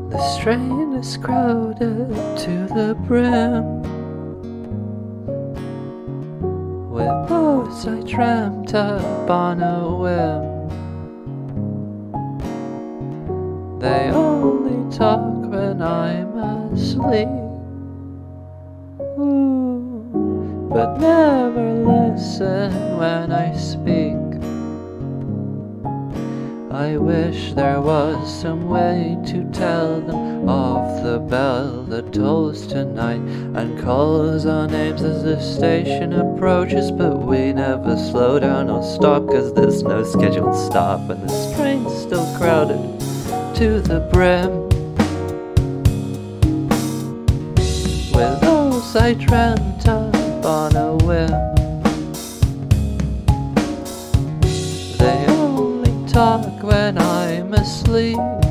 This train is crowded to the brim with boats I dreamt up on a whim. They only talk when I'm asleep, but never listen when I speak. I wish there was some way to tell them of the bell that tolls tonight and calls our names as the station approaches, but we never slow down or stop, 'cause there's no scheduled stop and this train's still crowded to the brim with those I dreamt up on a whim. They only talk when I'm asleep,